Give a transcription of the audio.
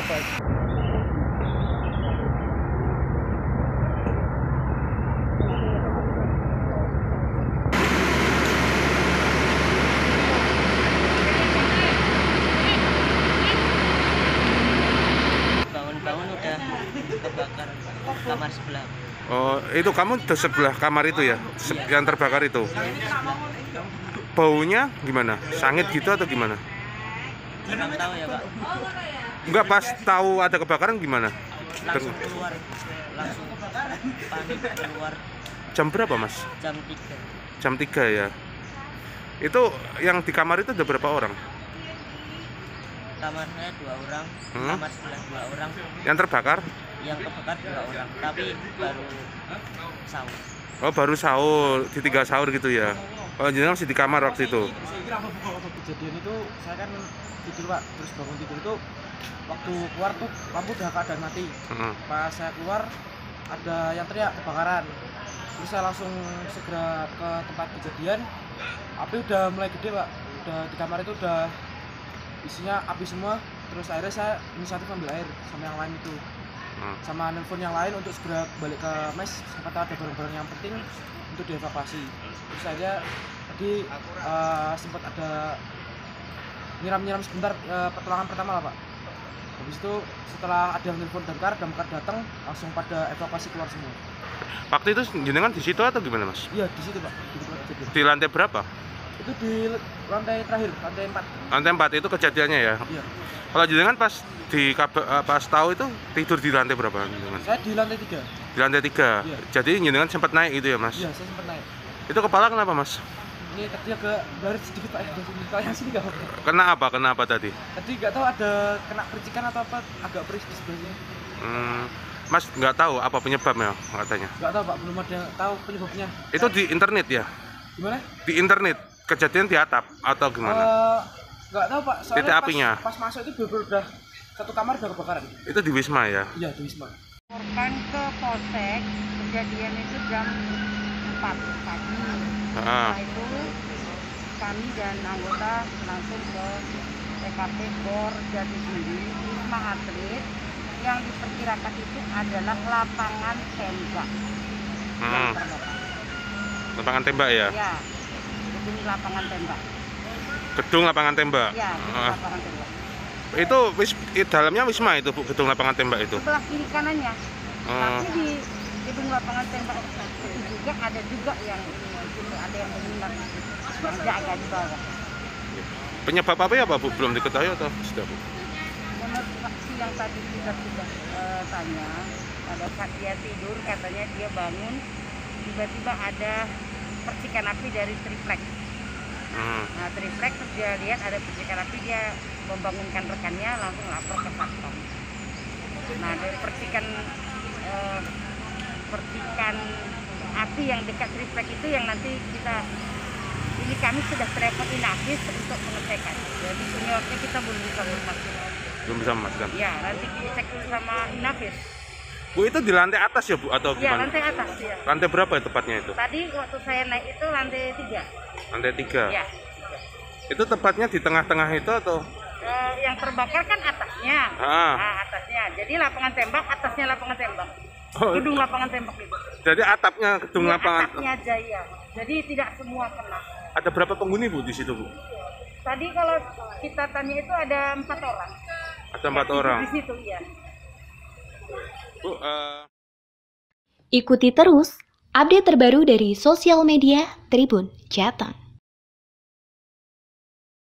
bebas. Bangun-bangun udah kebakar kamar sebelah. Oh, itu kamu di sebelah kamar itu ya? Yang terbakar itu? Baunya gimana? Sangit gitu atau gimana? Kurang tahu ya, Pak. Enggak, pas tahu ada kebakaran gimana? Langsung keluar, langsung panik keluar. Jam berapa, Mas? Jam 3. Jam 3 ya. Itu yang di kamar itu ada berapa orang? Kamar saya 2 orang, kamar sebelah 2 orang. Yang terbakar? Yang kebakar 2 orang, tapi baru sahur. Oh, baru sahur, ditinggal sahur gitu ya. Oh, jadi masih di kamar waktu itu. Kejadian itu saya kan tidur, Pak, terus bangun tidur itu waktu keluar tuh lampu udah keadaan mati. Pas saya keluar ada yang teriak kebakaran, terus saya langsung segera ke tempat kejadian. Api udah mulai gede, Pak, udah di kamar itu udah isinya api semua. Terus akhirnya saya inisiatif ambil air sama yang lain itu, sama nelpon yang lain untuk segera balik ke mes, sempat ada barang-barang yang penting untuk dievakuasi. Terus akhirnya tadi sempat ada nyiram-nyiram sebentar, pertolongan pertama lah, Pak. Habis itu setelah ada nelpon damkar datang, langsung pada evakuasi keluar semua. Waktu itu jenengan di situ atau gimana, Mas? Iya, di situ, Pak. Di tempat kejadian. Di lantai berapa? Itu di lantai terakhir, lantai 4. Lantai 4 itu kejadiannya ya? Iya. Kalau jenengan pas pas tahu itu tidur di lantai berapa jenengan? Saya di lantai 3. Di lantai 3. Iya. Jadi jenengan sempat naik itu ya, Mas? Iya, saya sempat naik. Itu kepala kenapa, Mas? Ini tadi agak garis sedikit, Pak, ya. Kalau yang sini nggak apa-apa. Kena apa? Kena apa tadi? Tadi nggak tahu ada kena percikan atau apa, agak perih di sebelah sini. Mas nggak tahu apa penyebabnya katanya? Nggak tahu, Pak, belum ada yang tahu penyebabnya. Itu di internet ya? Gimana? Di internet? Kejadian di atap atau gimana? Nggak tahu, Pak, soalnya titik apinya? pas masuk itu bener-bener udah satu kamar udah kebakaran. Itu di Wisma ya? Iya, di Wisma. Laporkan ke Polsek, kejadian itu jam 4 pagi. Setelah itu kami dan anggota langsung ke TKP Gor Jatisuri, Wisma Atlet. Yang diperkirakan itu adalah lapangan tembak yang terbakar. Lapangan tembak ya? Ya, gedung lapangan tembak. Gedung lapangan tembak? Ya, gedung lapangan tembak. Itu dalamnya Wisma itu, Bu, gedung lapangan tembak itu? Sebelah kiri kanannya. Tapi di gedung lapangan tembak itu juga ada juga yang gitu, ada yang menginap, yang jaga di bawah. Penyebab apa ya, Pak, Bu? Belum diketahui atau sudah, Bu? Menurut saksi yang tadi kita sudah tanya, pada saat dia tidur katanya dia bangun tiba-tiba ada percikan api dari triplek. Nah, triplek terus dia lihat ada percikan api, dia membangunkan rekannya, langsung lapor ke Satpam. Nah, dari percikan api yang dekat triplek itu yang nanti kami sudah telepon Inafis untuk mengecekkan. Jadi penyebabnya kita belum bisa memastikan. Belum bisa memastikan? Ya, nanti dicek sama Inafis. Bu, itu di lantai atas ya, Bu, atau gimana? Ya, lantai atas ya. Lantai berapa ya tepatnya itu? Tadi waktu saya naik itu lantai 3. Lantai 3? Ya. Itu tepatnya di tengah-tengah itu atau? Yang terbakar kan atasnya. Nah, atasnya. Jadi lapangan tembak, atasnya lapangan tembak. Gedung lapangan tembak itu. Jadi atapnya gedung lapangan. Atapnya aja ya. Jadi tidak semua kena. Ada berapa penghuni, Bu, di situ, Bu? Tadi kalau kita tanya itu ada 4 orang. Ada 4 orang. Di situ ya. Bu, ikuti terus update terbaru dari sosial media Tribun Jateng.